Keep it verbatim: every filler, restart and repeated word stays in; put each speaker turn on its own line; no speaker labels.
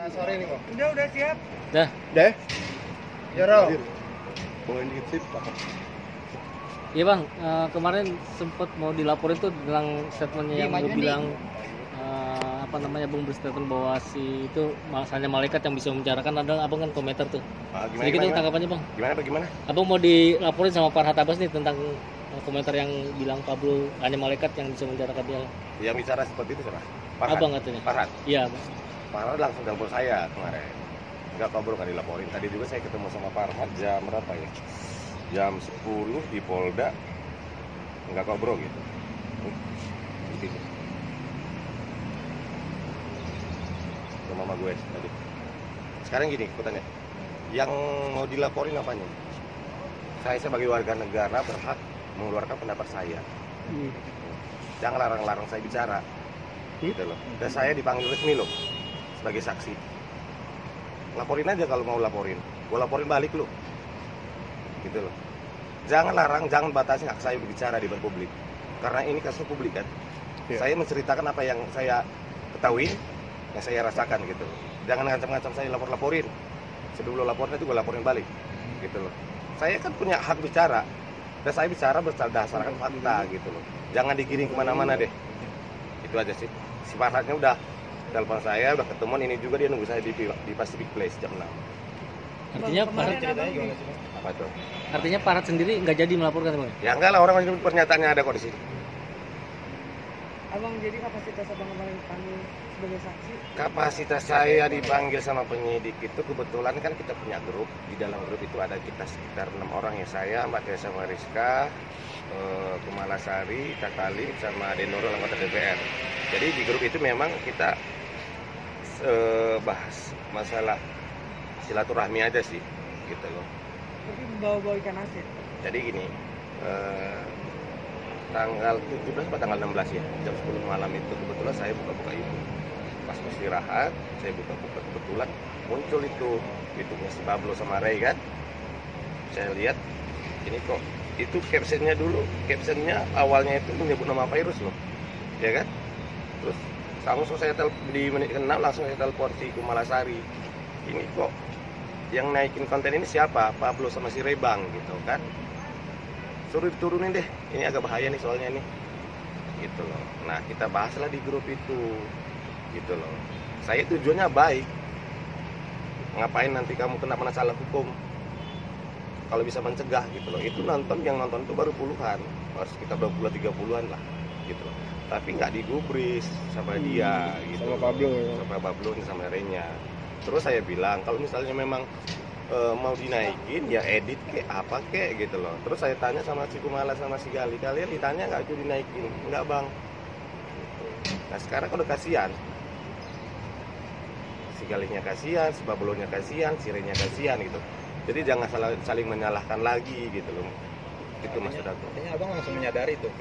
Nah, sore nih kok.
Udah, udah siap.
Dah.
Deh. Jero.
Boleh dikit sip.
Iya bang, eh, kemarin sempat mau dilaporin tuh tentang statementnya yang
Gimana
lu
nih?
bilang eh, apa namanya bang berstatement bahwa si itu hanya malaikat yang bisa membicarakan. Ada abang kan komentar tuh.
Ah, gimana,
Sedikit
gimana,
tuh tanggapannya bang.
Gimana bagaimana?
Abang mau dilaporin sama Farhat Abbas nih tentang eh, komentar yang bilang Pablo hanya malaikat yang bisa membicarakan dia.
Yang bicara seperti itu siapa? Farhat.
Abang katanya.
Farhat.
Iya bang.
Farhat langsung telepon saya kemarin. Enggak kabur kan dilaporin. Tadi juga saya ketemu sama Farhat jam berapa ya? Jam sepuluh di Polda. Enggak kok bro gitu. Gitu. Ke mama gue tadi. Sekarang gini, aku tanya. Yang mau dilaporin apanya? Saya sebagai warga negara berhak mengeluarkan pendapat saya.
Hmm.
Jangan larang-larang saya bicara. Gitu loh. Dan saya dipanggil resmi loh sebagai saksi. Laporin aja kalau mau laporin. Gue laporin balik lu. Gitu loh. Jangan larang, jangan batasi hak saya berbicara di depan publik. Karena ini kasus publik kan.
Ya.
Saya menceritakan apa yang saya ketahui, yang saya rasakan gitu loh. Jangan ngancam-ngancam saya lapor-laporin. Sebelum lo laporin itu gue laporin balik. Gitu loh. Saya kan punya hak bicara. Dan saya bicara berdasarkan fakta gitu loh. Jangan digiring kemana-mana deh. Itu aja sih. Si Farhatnya udah telepon saya, udah ketemuan. Ini juga dia nunggu saya di, di Pacific Place jam enam.
Artinya
Bang,
Farhat,
kemarin
Ceritanya
abang,
gimana sih?
Apa tuh?
artinya Farhat sendiri nggak jadi melaporkan bang.
Ya enggak lah, orang ini pernyataannya ada kok di sini.
abang jadi kapasitas abang kemarin dipanggil sebagai saksi.
Kapasitas saya dipanggil sama penyidik itu kebetulan kan kita punya grup. Di dalam grup itu ada kita sekitar enam orang ya, saya, Mbak Tessa Mariska, eh, Kumalasari, Tatali, sama Denoro anggota D P R. Jadi di grup itu memang kita eh, bahas masalah silaturahmi aja sih, gitu loh.
Tapi bawa-bawa ikan asin.
Jadi gini, eh, tanggal tujuh belas atau tanggal enam belas ya, jam sepuluh malam itu kebetulan saya buka-buka itu. Pas mau istirahat, saya buka-buka kebetulan muncul itu, itu si Pablo sama Ray kan. Saya lihat, ini kok, itu captionnya dulu, captionnya awalnya itu menyebut nama virus loh, ya kan. Terus langsung saya telepon, di menit ke enam langsung saya telepon si Kumalasari. Ini kok yang naikin konten ini siapa? Pablo sama si Rebang gitu kan. Suruh diturunin deh, ini agak bahaya nih soalnya nih, gitu loh. Nah kita bahaslah di grup itu, gitu loh. Saya tujuannya baik, ngapain nanti kamu kena masalah hukum, kalau bisa mencegah gitu loh. Itu nonton, yang nonton itu baru puluhan, baru sekitar dua puluh tiga puluhan lah, gitu loh. Tapi nggak digubris sama dia, gitu.
Sama Pablo ya.
Sama Pablo sama Renya. Terus saya bilang kalau misalnya memang e, mau dinaikin ya edit kek apa kek gitu loh. Terus saya tanya sama si Kumala sama si Gali, kalian ditanya nggak itu dinaikin? Enggak bang. Gitu. Nah sekarang kan udah kasihan, si Galinya kasihan, si Pablonya kasihan, si Renya kasihan gitu. Jadi jangan salah, saling menyalahkan lagi gitu loh. Itu maksud aku.
Artinya abang langsung menyadari tuh